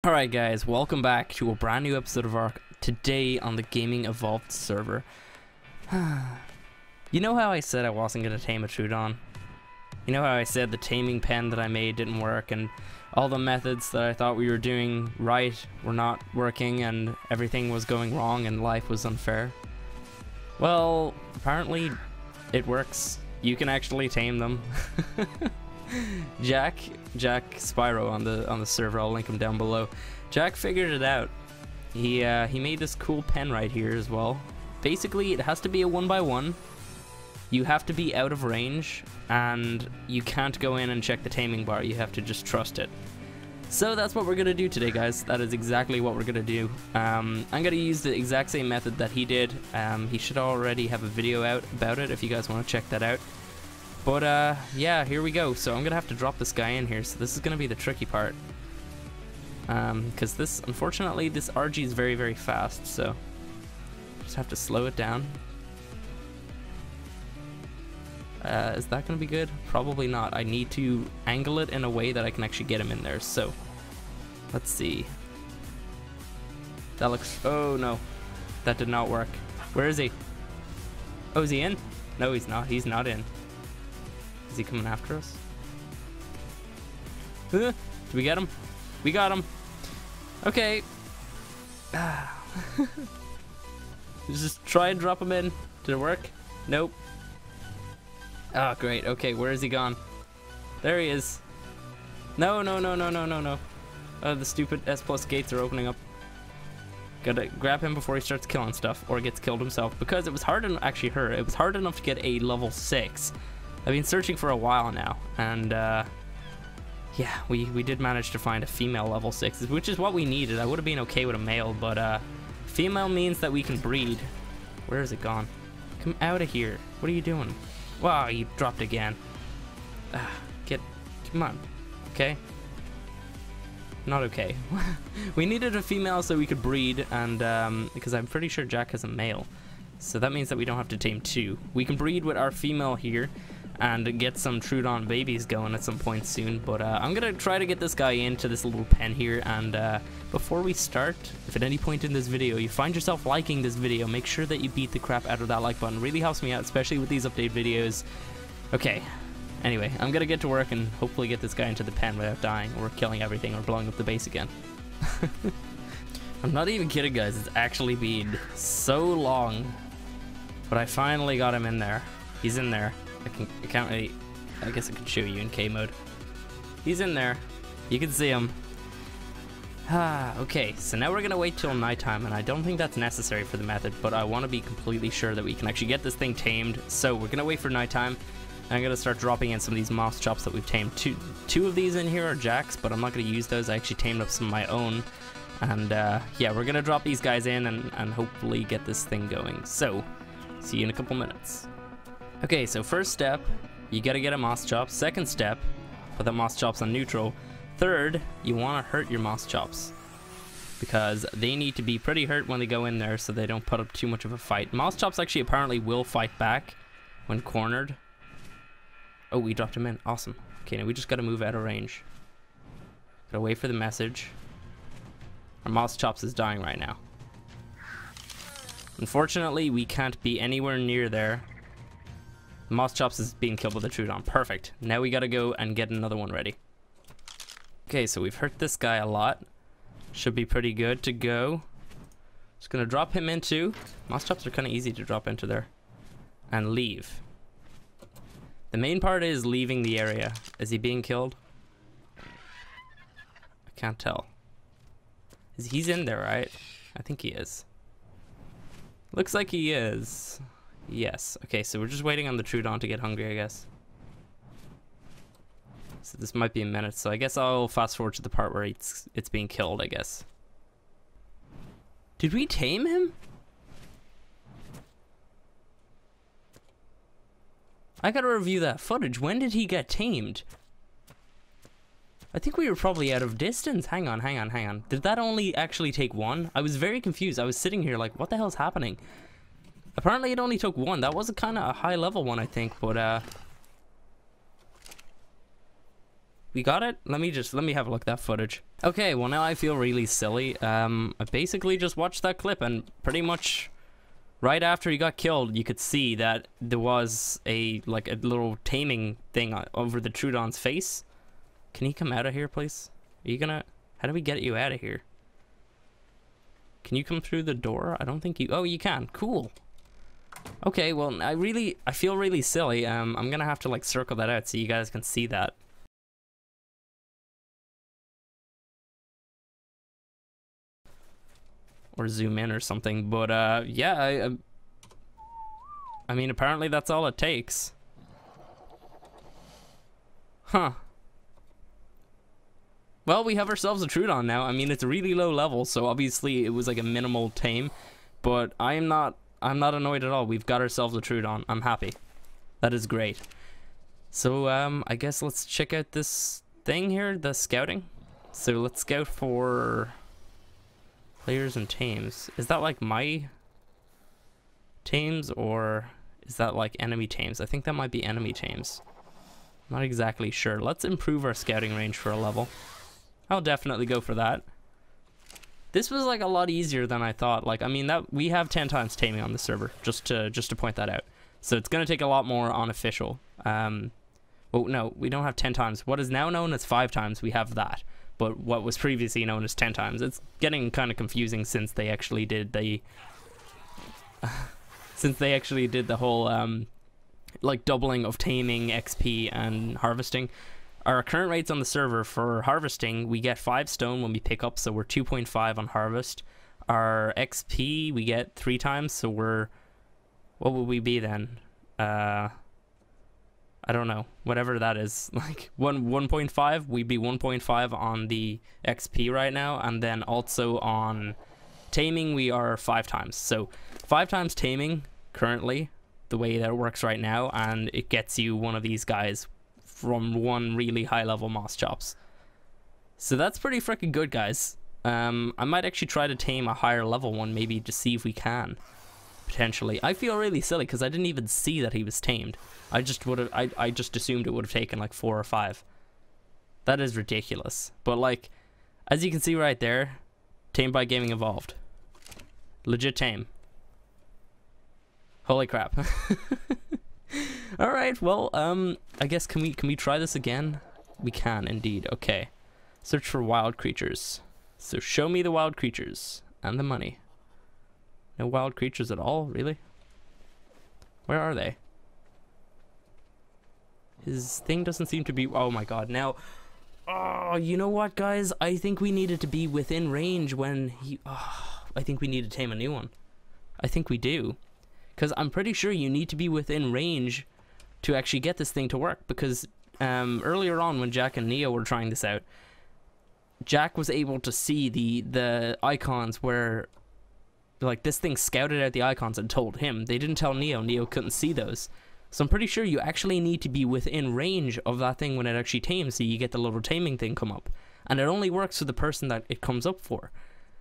Alright guys, welcome back to a brand new episode of ARK, today on the Gaming Evolved server. You know how I said I wasn't going to tame a Troodon? You know how I said the taming pen that I made didn't work, and all the methods that I thought we were doing right were not working, and everything was going wrong and life was unfair? Well, apparently it works. You can actually tame them. Jack Spyro on the server, I'll link him down below. Jack figured it out. He made this cool pen right here as well. Basically, it has to be a 1x1. You have to be out of range, and you can't go in and check the taming bar. You have to just trust it. So that's what we're gonna do today, guys. That is exactly what we're gonna do. I'm gonna use the exact same method that he did. He should already have a video out about it if you guys want to check that out. But yeah, here we go. So I'm gonna have to drop this guy in here. So this is gonna be the tricky part, because this, unfortunately, this RG is very, very fast. So just have to slow it down. Is that gonna be good? Probably not. I need to angle it in a way that I can actually get him in there. So let's see. That looks. Oh no, that did not work. Where is he? Oh, is he in? No, he's not. He's not in. Is he coming after us? Did we get him? We got him. Okay. Just try and drop him in. Did it work? Nope. Oh, great. Okay, where is he gone? There he is. No. Oh, the stupid S+ gates are opening up. Gotta grab him before he starts killing stuff or gets killed himself, because it was hard enough, actually her, it was hard enough to get a level 6. I've been searching for a while now, and yeah, we did manage to find a female level 6, which is what we needed. I would have been okay with a male, but female means that we can breed. Where is it gone? Come out of here. What are you doing? Wow, you dropped again. Come on. Okay. Not okay. We needed a female so we could breed, and because I'm pretty sure Jack has a male. So that means that we don't have to tame 2. We can breed with our female here and get some Troodon babies going at some point soon. But I'm gonna try to get this guy into this little pen here, and before we start, if at any point in this video you find yourself liking this video, make sure that you beat the crap out of that like button. It really helps me out, especially with these update videos. Okay, anyway, I'm gonna get to work and hopefully get this guy into the pen without dying or killing everything or blowing up the base again. I'm not even kidding, guys, it's actually been so long, but I finally got him in there. He's in there. I can't really, I guess I could show you in K mode. He's in there. You can see him. Okay, so now we're gonna wait till nighttime, and I don't think that's necessary for the method, but I want to be completely sure that we can actually get this thing tamed. So we're gonna wait for nighttime. I'm gonna start dropping in some of these moss chops that we've tamed. Two of these in here are Jacks, but I'm not gonna use those. I actually tamed up some of my own, and yeah, we're gonna drop these guys in and hopefully get this thing going. So see you in a couple minutes. Okay, so first step, you gotta get a moss chop. Second step, put the moss chops on neutral. Third, you wanna hurt your moss chops, because they need to be pretty hurt when they go in there so they don't put up too much of a fight. Moss chops actually apparently will fight back when cornered. Oh, we dropped him in, awesome. Okay, now we just gotta move out of range. Gotta wait for the message. Our moss chops is dying right now. Unfortunately, we can't be anywhere near there. Moss chops is being killed with a Troodon. Perfect. Now we gotta go and get another one ready. Okay, so we've hurt this guy a lot. Should be pretty good to go. Just gonna drop him into. Moss chops are kind of easy to drop into there. And leave. The main part is leaving the area. Is he being killed? I can't tell. He's in there, right? I think he is. Looks like he is. Yes. Okay, so we're just waiting on the Troodon to get hungry, I guess. So this might be a minute, so I guess I'll fast forward to the part where it's being killed, I guess. Did we tame him? I gotta review that footage. When did he get tamed? I think we were probably out of distance. Hang on. Did that only actually take 1? I was very confused. I was sitting here like, what the hell's happening? Apparently it only took 1. That was a kind of a high level one, I think, but We got it? Let me have a look at that footage. Okay, well now I feel really silly. I basically just watched that clip, and pretty much right after he got killed, you could see that there was a little taming thing over the Troodon's face. Can he come out of here, please? Are you gonna... How do we get you out of here? Can you come through the door? I don't think you... Oh, you can. Cool. Okay, well, I feel really silly. I'm gonna have to like circle that out so you guys can see that. Or zoom in or something, but yeah, I mean, apparently that's all it takes. Huh. Well, we have ourselves a Troodon now. I mean, it's really low level, so obviously it was like a minimal tame, but I'm not annoyed at all. We've got ourselves a Troodon. I'm happy. That is great. So I guess let's check out this thing here, the scouting. So let's scout for players and tames. Is that like my tames, or is that like enemy tames? I think that might be enemy tames. Not exactly sure. Let's improve our scouting range for a level. I'll definitely go for that. This was like a lot easier than I thought. Like, I mean, that we have 10 times taming on the server, just to point that out. So it's gonna take a lot more on official. Well, no, we don't have 10 times. What is now known as 5 times, we have that. But what was previously known as 10 times, it's getting kind of confusing since they actually did the whole like doubling of taming, XP, and harvesting. Our current rates on the server for harvesting, we get 5 stone when we pick up, so we're 2.5 on harvest. Our XP we get 3 times, so we're, what would we be then? I don't know, whatever that is, like 1.5, we'd be 1.5 on the XP right now, and then also on taming we are 5 times. So 5 times taming currently, the way that it works right now, and it gets you one of these guys from one really high level Moschops. So that's pretty freaking good, guys. I might actually try to tame a higher level one, maybe to see if we can. Potentially. I feel really silly because I didn't even see that he was tamed. I just assumed it would have taken like 4 or 5. That is ridiculous. But like, as you can see right there, tamed by Gaming Evolved. Legit tame. Holy crap. Alright, well, I guess can we try this again? We can indeed. Okay. Search for wild creatures. So show me the wild creatures and the money. No wild creatures at all, really? Where are they? His thing doesn't seem to be... Oh my god, now... Oh, you know what, guys? I think we needed to be within range when he... Oh, I think we need to tame a new one. I think we do. Because I'm pretty sure you need to be within range to actually get this thing to work. Because earlier on when Jack and Neo were trying this out, Jack was able to see the icons where... Like, this thing scouted out the icons and told him. They didn't tell Neo. Neo couldn't see those. So I'm pretty sure you actually need to be within range of that thing when it actually tames, so you get the little taming thing come up. And it only works for the person that it comes up for.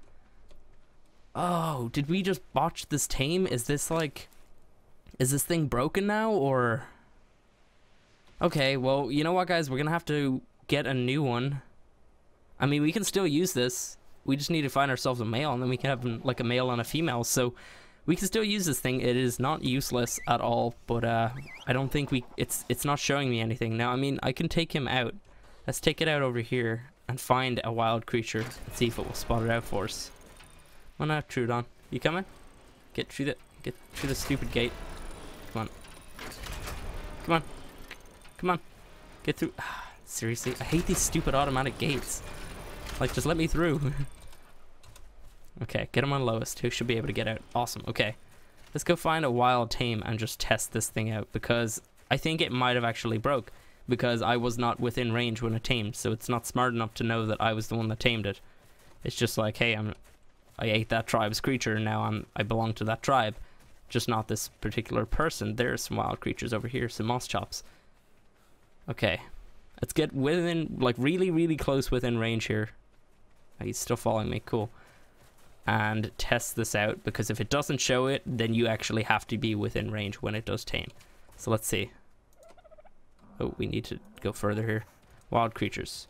Oh, did we just botch this tame? Is this like... Is this thing broken now, or... Okay, well, you know what, guys? We're gonna have to get a new one. I mean, we can still use this. We just need to find ourselves a male, and then we can have like a male and a female. So we can still use this thing. It is not useless at all, but I don't think it's not showing me anything. Now, I mean, I can take him out. Let's take it out over here and find a wild creature and see if it will spot it out for us. Why not, Troodon? You coming? Get through the stupid gate. Come on. Come on. Come on. Get through. Seriously, I hate these stupid automatic gates. Like, just let me through. Okay, get him on lowest. Who should be able to get out? Awesome. Okay, let's go find a wild tame and just test this thing out, because I think it might have actually broke, because I was not within range when it tamed, so it's not smart enough to know that I was the one that tamed it. It's just like, hey, I ate that tribe's creature, and now I belong to that tribe, just not this particular person. There's some wild creatures over here, some Moschops. Okay, let's get within, like, really, really close within range here. Oh, he's still following me. Cool. And test this out, because if it doesn't show it, then you actually have to be within range when it does tame. So let's see. Oh, we need to go further here. Wild creatures.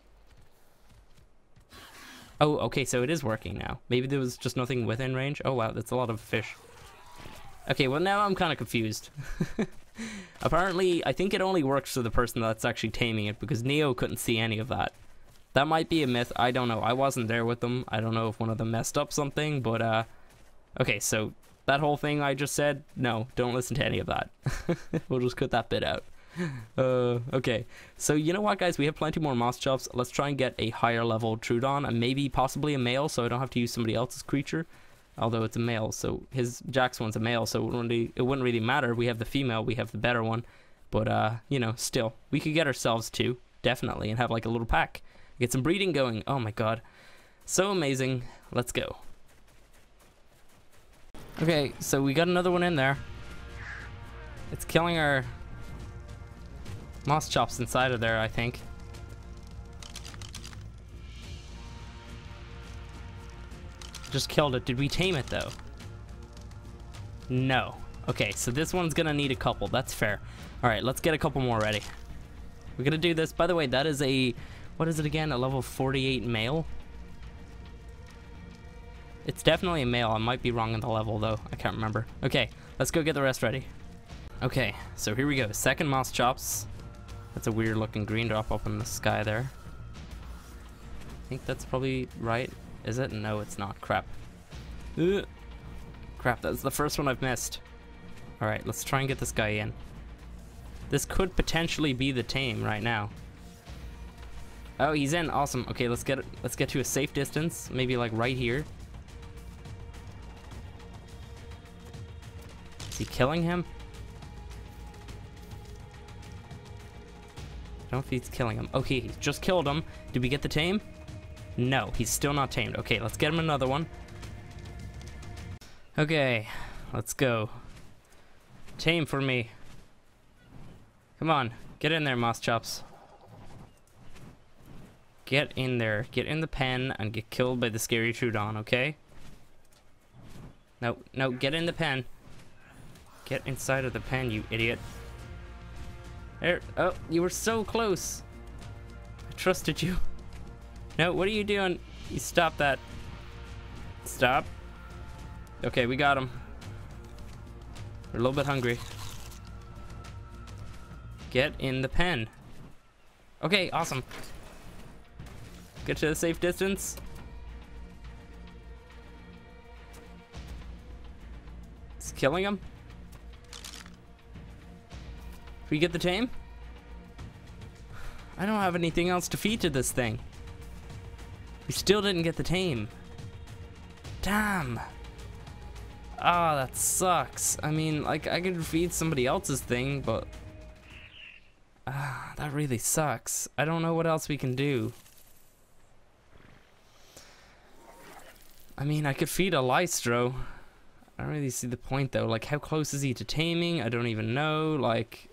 Oh, okay, so it is working now. Maybe there was just nothing within range. Oh wow, that's a lot of fish. Okay, well now I'm kind of confused. Apparently, I think it only works for the person that's actually taming it, because Neo couldn't see any of that. That might be a myth, I don't know. I wasn't there with them. I don't know if one of them messed up something, but okay, so that whole thing I just said, no, don't listen to any of that. We'll just cut that bit out. Okay, so you know what, guys, we have plenty more Moschops. Let's try and get a higher level Troodon, and maybe possibly a male, so I don't have to use somebody else's creature. Although it's a male, so his Jack's one's a male, so it wouldn't really matter. We have the female, we have the better one, but you know, still, we could get ourselves two, definitely, and have like a little pack, get some breeding going. Oh my god, so amazing. Let's go. Okay, so we got another one in there. It's killing our Moschops inside of there, I think. Just killed it. Did we tame it though? No. Okay, so this one's gonna need a couple. That's fair. All right, let's get a couple more ready. We're gonna do this. By the way, that is a, what is it again? A level 48 male? It's definitely a male. I might be wrong in the level though. I can't remember. Okay, let's go get the rest ready. Okay, so here we go. Second Moschops. That's a weird looking green drop up in the sky there. I think that's probably right. Is it? No, it's not. Crap. Ugh. Crap, that's the first one I've missed. Alright, let's try and get this guy in. This could potentially be the tame right now. Oh, he's in. Awesome. Okay, let's get to a safe distance. Maybe like right here. Is he killing him? I don't know if he's killing him. Okay, he just killed him. Did we get the tame? No, he's still not tamed. Okay, let's get him another one. Okay, let's go. Tame for me. Come on, get in there, Moschops. Get in there. Get in the pen and get killed by the scary Troodon, okay? No, no, get in the pen. Get inside of the pen, you idiot. There. Oh, you were so close. I trusted you. No, what are you doing? You stop that. Stop. Okay, we got him. We're a little bit hungry. Get in the pen. Okay, awesome. Get to a safe distance. It's killing him. Did we get the tame? I don't have anything else to feed to this thing. We still didn't get the tame. Damn. Ah, that sucks. I mean, like, I could feed somebody else's thing, but that really sucks. I don't know what else we can do. I mean, I could feed a Lystro. I don't really see the point, though. Like, how close is he to taming? I don't even know. Like,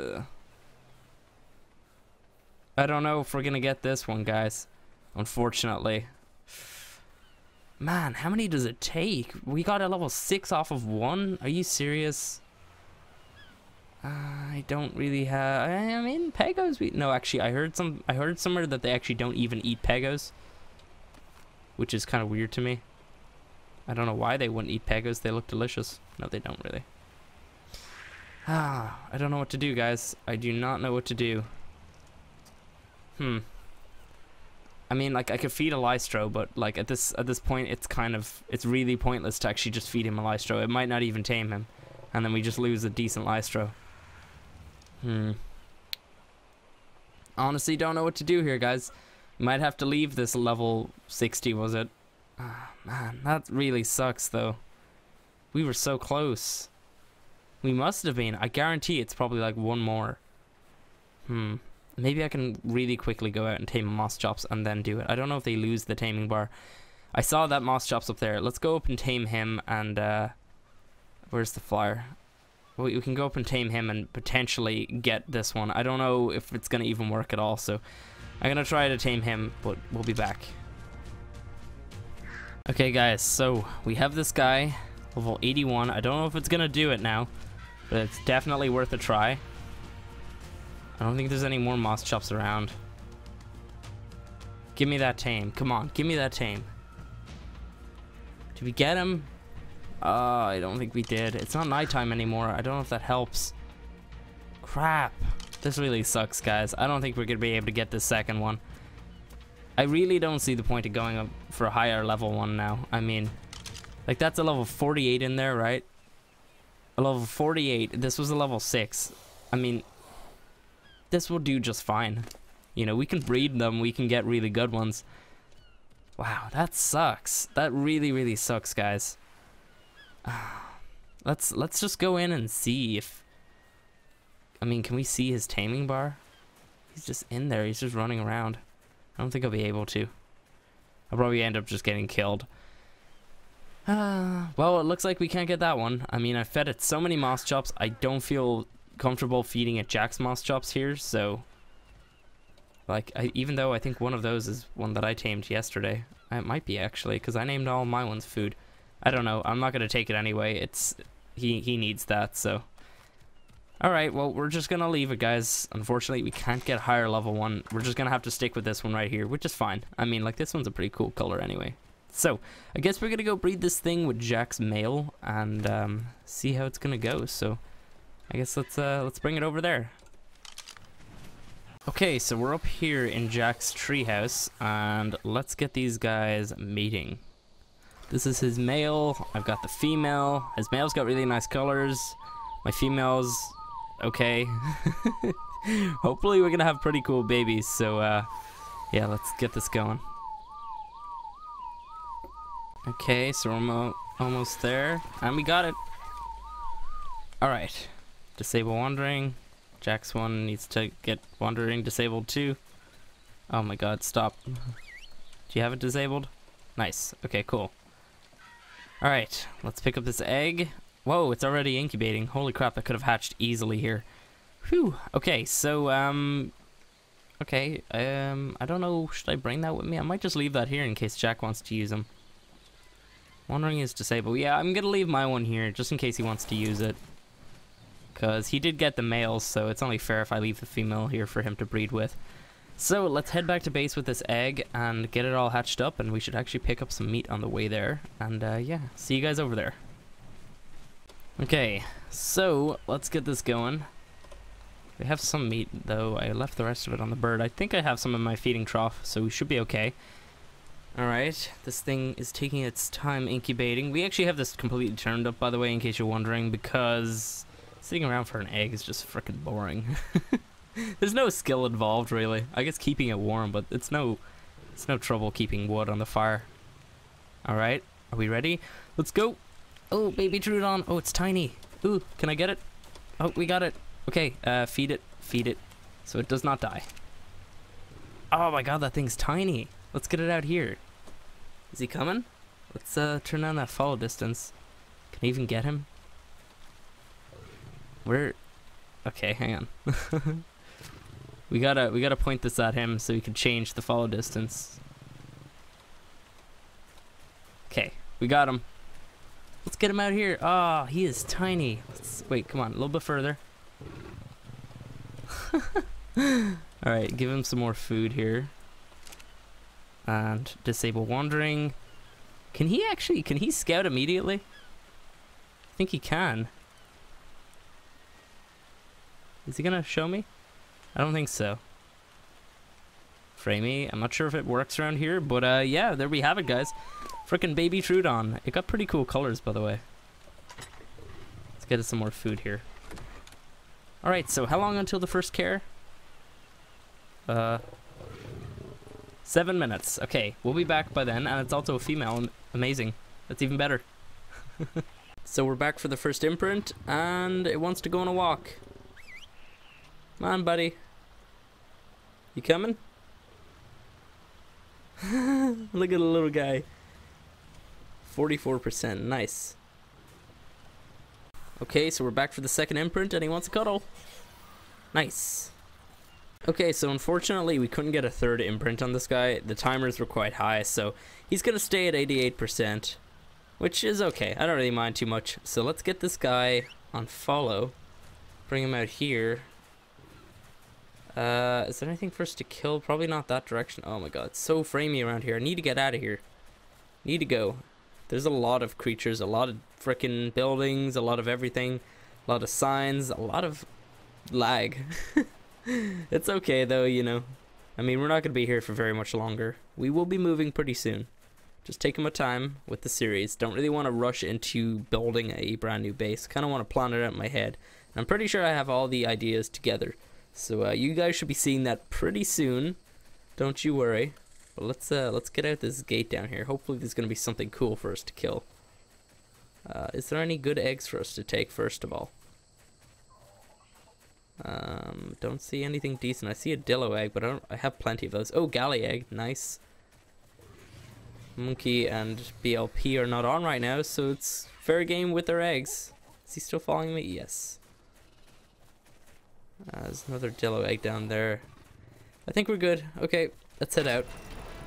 I don't know if we're gonna get this one, guys. Unfortunately. Man, how many does it take? We got a level 6 off of 1? Are you serious? I don't really have... I mean, Pegos... No, actually, I heard somewhere that they actually don't even eat Pegos. Which is kind of weird to me. I don't know why they wouldn't eat Pegos. They look delicious. No, they don't really. I don't know what to do, guys. I do not know what to do. I mean, like, I could feed a Lystro, but like at this point, it's really pointless to actually just feed him a Lystro. It might not even tame him, and then we just lose a decent Lystro. Honestly, don't know what to do here, guys. Might have to leave this level 60, was it? Man, that really sucks, though. We were so close. We must have been. I guarantee it's probably like one more. Maybe I can really quickly go out and tame Moschops and then do it. I don't know if they lose the taming bar. I saw that Moschops up there. Let's go up and tame him and... where's the flyer? Well, we can go up and tame him and potentially get this one. I don't know if it's going to even work at all, so... I'm going to try to tame him, but we'll be back. Okay, guys, so we have this guy, level 81. I don't know if it's going to do it now, but it's definitely worth a try. I don't think there's any more Moschops around. Give me that tame. Come on, give me that tame. Did we get him? I don't think we did. It's not nighttime anymore. I don't know if that helps. Crap. This really sucks, guys. I don't think we're going to be able to get this second one. I really don't see the point of going up for a higher level one now. I mean, like, that's a level 48 in there, right? A level 48. This was a level 6. I mean, this will do just fine. You know, we can breed them. We can get really good ones. Wow, that sucks. That really, really sucks, guys. Let's just go in and see if... I mean, can we see his taming bar? He's just in there. He's just running around. I don't think I'll be able to. I'll probably end up just getting killed. Well, it looks like we can't get that one. I mean, I fed it so many moss chops. I don't feel comfortable feeding it Jack's moss chops here, so... Like, even though I think one of those is one that I tamed yesterday. It might be, actually, because I named all my ones food. I don't know. I'm not going to take it anyway. It's... He needs that, so... Alright, well, we're just going to leave it, guys. Unfortunately, we can't get higher level one. We're just going to have to stick with this one right here, which is fine. I mean, like, this one's a pretty cool color anyway. So, I guess we're going to go breed this thing with Jack's male and see how it's going to go. So, I guess let's bring it over there. Okay, so we're up here in Jack's treehouse, and let's get these guys mating. This is his male. I've got the female. His male's got really nice colors. My female's okay. Hopefully we're gonna have pretty cool babies, so yeah, let's get this going. Okay, so we're almost there, and we got it. Alright, disable wandering. Jack's one needs to get wandering disabled too. Oh my god, stop. Do you have it disabled? Nice. Okay, cool. Alright, let's pick up this egg. Whoa, it's already incubating. Holy crap, that could have hatched easily here. Whew. Okay, so, okay, I don't know, should I bring that with me? I might just leave that here in case Jack wants to use them. Wandering is disabled. Yeah, I'm gonna leave my one here, just in case he wants to use it. Because he did get the males, so it's only fair if I leave the female here for him to breed with. So let's head back to base with this egg and get it all hatched up, and we should actually pick up some meat on the way there. And yeah, see you guys over there. Okay, so let's get this going. We have some meat though. I left the rest of it on the bird. I think I have some in my feeding trough, so we should be okay. Alright, this thing is taking its time incubating. We actually have this completely turned up, by the way, in case you're wondering, because sitting around for an egg is just freaking boring. There's no skill involved, really. I guess keeping it warm, but it's no trouble keeping wood on the fire. Alright, are we ready? Let's go! Oh, baby Troodon! Oh, it's tiny! Ooh, can I get it? Oh, we got it! Okay, feed it, so it does not die. Oh my god, that thing's tiny! Let's get it out here. Is he coming? Let's turn on that follow distance. Can I even get him? Where? Okay, hang on. we gotta point this at him so we can change the follow distance. Okay, we got him. Let's get him out here. Ah, oh, he is tiny. Wait, come on, a little bit further. Alright, give him some more food here. And disable wandering. Can he scout immediately? I think he can. Is he gonna show me? I don't think so. Framey, I'm not sure if it works around here, but yeah, there we have it, guys. Frickin' baby Troodon. It got pretty cool colors, by the way. Let's get us some more food here. Alright, so how long until the first care? 7 minutes. Okay, we'll be back by then, and it's also a female. Amazing. That's even better. So we're back for the first imprint, and it wants to go on a walk. Come on, buddy. You coming? Look at the little guy. 44%. Nice. Okay, so we're back for the second imprint, and he wants a cuddle. Nice. Okay, so unfortunately we couldn't get a third imprint on this guy. The timers were quite high, so he's gonna stay at 88%, which is okay. I don't really mind too much. So let's get this guy on follow. Bring him out here. Is there anything for us to kill? Probably not that direction. Oh my god, it's so framey around here. I need to get out of here. Need to go. There's a lot of creatures, a lot of freaking buildings, a lot of everything, a lot of signs, a lot of lag. It's okay though, you know. I mean, we're not going to be here for very much longer. We will be moving pretty soon. Just taking my time with the series. Don't really want to rush into building a brand new base. Kind of want to plan it out in my head. I'm pretty sure I have all the ideas together. So you guys should be seeing that pretty soon. Don't you worry. But let's get out this gate down here. Hopefully there's going to be something cool for us to kill. Is there any good eggs for us to take first of all? Don't see anything decent. I see a Dillo egg, but I have plenty of those. Oh, Galley egg, nice. Monkey and BLP are not on right now, so it's fair game with their eggs. Is he still following me? Yes. There's another Dillo egg down there. I think we're good. Okay, let's head out.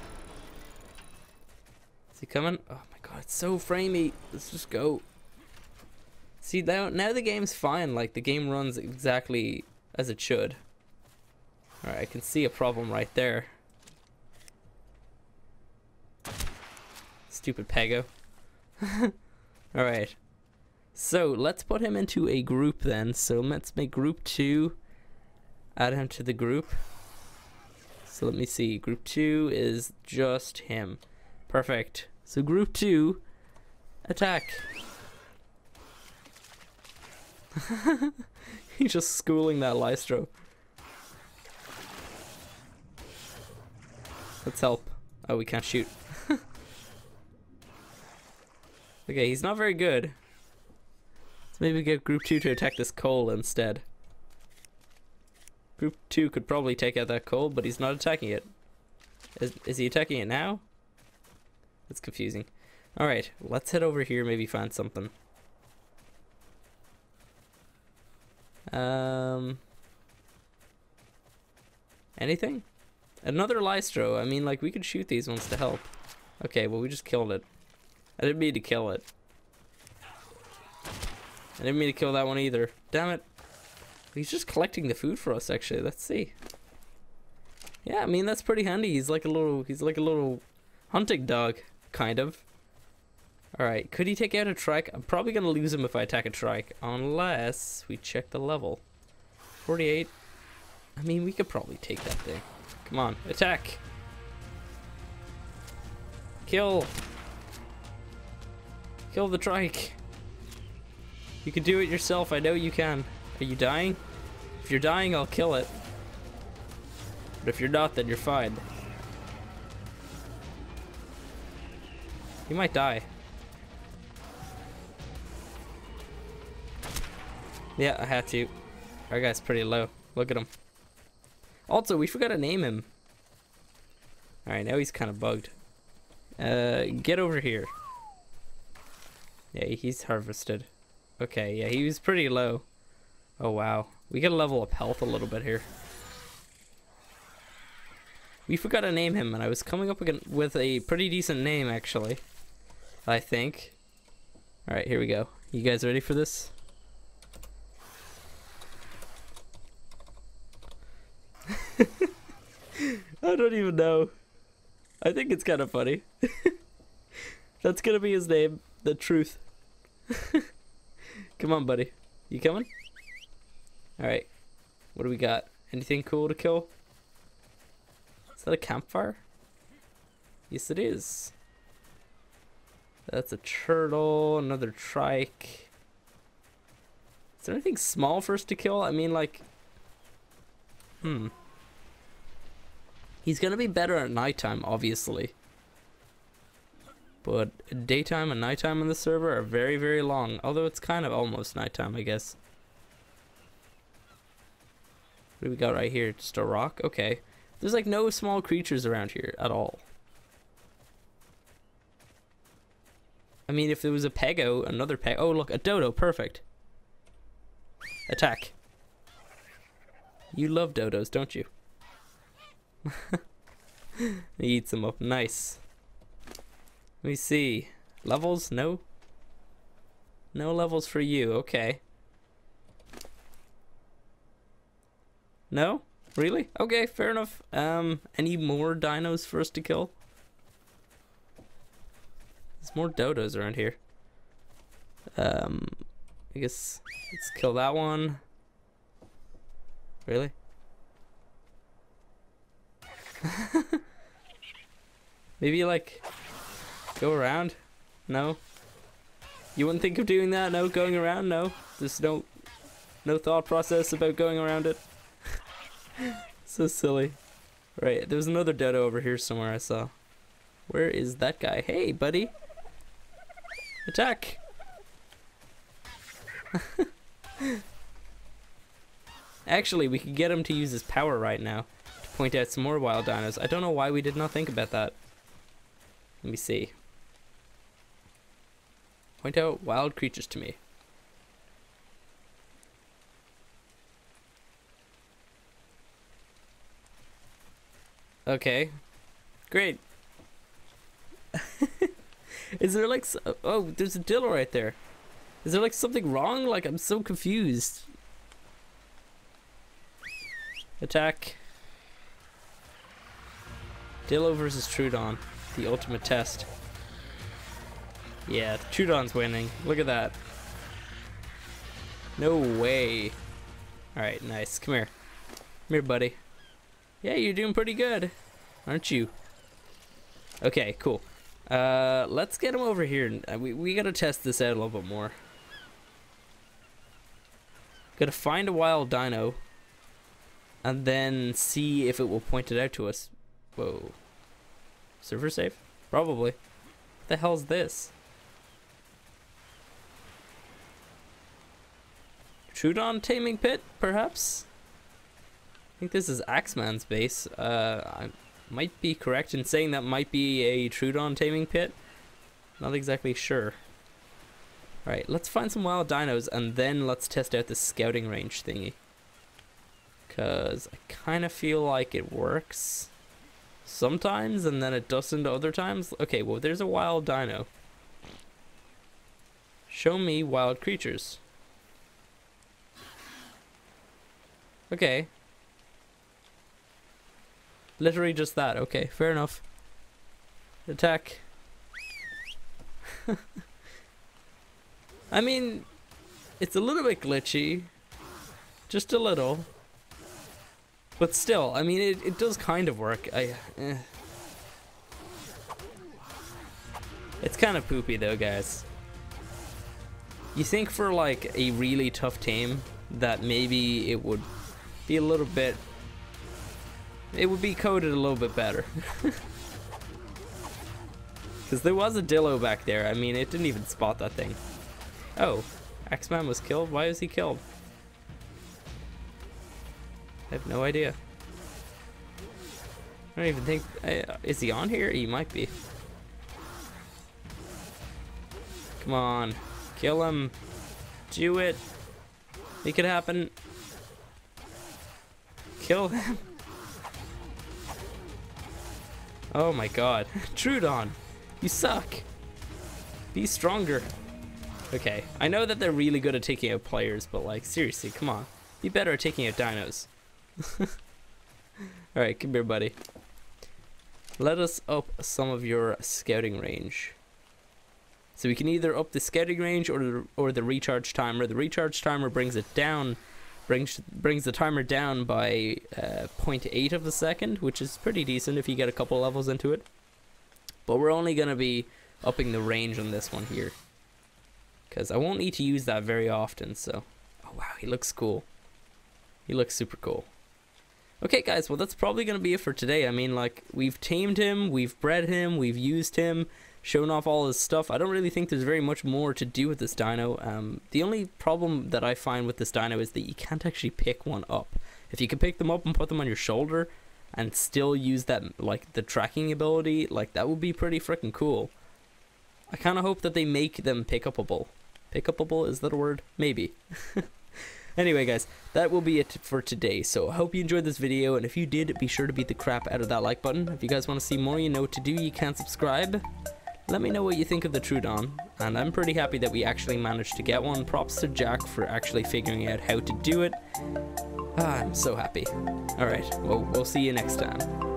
Is he coming? Oh my god, it's so framey. Let's just go. See, now the game's fine. Like, the game runs exactly as it should. Alright, I can see a problem right there. Stupid Pego. Alright. So, let's put him into a group then. So, let's make group 2. Add him to the group. So, let me see. Group 2 is just him. Perfect. So, group 2, attack. He's just schooling that Lystro. Let's help. Oh, we can't shoot. Okay, he's not very good. Let's maybe get group 2 to attack this Cole instead. Group 2 could probably take out that Cole, but he's not attacking it. Is he attacking it now? That's confusing. Alright, let's head over here, maybe find something. Anything? Another Lystro. I mean, like, we could shoot these ones to help. Okay, well, we just killed it. I didn't mean to kill it. I didn't mean to kill that one either. Damn it. He's just collecting the food for us, actually. Let's see. Yeah, I mean, that's pretty handy. He's like a little hunting dog, kind of. Alright, could he take out a trike? I'm probably going to lose him if I attack a trike, unless we check the level. 48. I mean, we could probably take that thing. Come on, attack! Kill! Kill the trike! You can do it yourself, I know you can. Are you dying? If you're dying, I'll kill it. But if you're not, then you're fine. You might die. Yeah, I had to. Our guy's pretty low. Look at him. Also, we forgot to name him. Alright, now he's kind of bugged. Get over here. Yeah, he's harvested. Okay, yeah, he was pretty low. Oh, wow. We gotta level up health a little bit here. We forgot to name him, and I was coming up with a pretty decent name, actually. I think. Alright, here we go. You guys ready for this? I don't even know. I think it's kind of funny. That's gonna be his name. The Truth. Come on, buddy. You coming? Alright. What do we got? Anything cool to kill? Is that a campfire? Yes, it is. That's a turtle. Another trike. Is there anything small for us to kill? I mean, like... He's gonna be better at nighttime, obviously. But daytime and nighttime on the server are very, very long. Although it's kind of almost nighttime, I guess. What do we got right here? Just a rock? Okay. There's like no small creatures around here at all. I mean, if there was a Pego, another Peg. Oh, look, a Dodo. Perfect. Attack. You love dodos, don't you? He eats them up. Nice. Let me see. Levels? No? No levels for you. Okay. No? Really? Okay, fair enough. Any more dinos for us to kill? There's more dodos around here. I guess let's kill that one. Really? Maybe like go around? No? You wouldn't think of doing that? No, going around? No? There's no thought process about going around it? So silly. Right, there's another dodo over here somewhere I saw. Where is that guy? Hey, buddy. Attack! Actually, we could get him to use his power right now to point out some more wild dinos. I don't know why we did not think about that. Let me see. Point out wild creatures to me. Okay. Great. Is there like... Oh, there's a dillo right there. Is there like something wrong? Like, I'm so confused. Attack. Dillo versus Troodon. The ultimate test. Yeah, Troodon's winning. Look at that. No way. Alright, nice. Come here. Come here, buddy. Yeah, you're doing pretty good. Aren't you? Okay, cool. Let's get him over here. We gotta test this out a little bit more. Gotta find a wild dino. And then see if it will point it out to us. Whoa. Server safe? Probably. What the hell's this? Troodon taming pit, perhaps? I think this is Axeman's base. I might be correct in saying that might be a Troodon taming pit. Not exactly sure. Alright, let's find some wild dinos and then let's test out the scouting range thingy. Because I kind of feel like it works sometimes and then it doesn't other times. Okay, well, there's a wild dino. Show me wild creatures. Okay. Literally just that. Okay, fair enough. Attack. I mean, it's a little bit glitchy. Just a little. But still, I mean, it does kind of work. It's kind of poopy though, guys. You think for like a really tough tame that maybe it would be a little bit... It would be coded a little bit better. Because there was a dillo back there. I mean, it didn't even spot that thing. Oh, Axeman was killed? Why was he killed? I have no idea. I don't even think... is he on here? He might be. Come on. Kill him. Do it. Make it happen. Kill him. Oh my god. Troodon, you suck. Be stronger. Okay, I know that they're really good at taking out players, but like, seriously, come on. Be better at taking out dinos. Alright, come here, buddy. Let us up some of your scouting range. So we can either up the scouting range or the recharge timer. The recharge timer brings it down, brings the timer down by 0.8 of a second, which is pretty decent if you get a couple levels into it. But we're only going to be upping the range on this one here, because I won't need to use that very often. So, oh wow, he looks cool. He looks super cool. Okay guys, well that's probably going to be it for today. I mean, like, we've tamed him, we've bred him, we've used him, shown off all his stuff. I don't really think there's very much more to do with this dino. The only problem that I find with this dino is that you can't actually pick one up. If you could pick them up and put them on your shoulder and still use that, like, the tracking ability, like, that would be pretty freaking cool. I kind of hope that they make them pick-upable. Pick-upable, is that a word? Maybe. Anyway guys, that will be it for today. So I hope you enjoyed this video, and if you did, be sure to beat the crap out of that like button. If you guys want to see more, you know what to do. You can subscribe. Let me know what you think of the Troodon, and I'm pretty happy that we actually managed to get one. Props to Jack for actually figuring out how to do it. Ah, I'm so happy. Alright, well, we'll see you next time.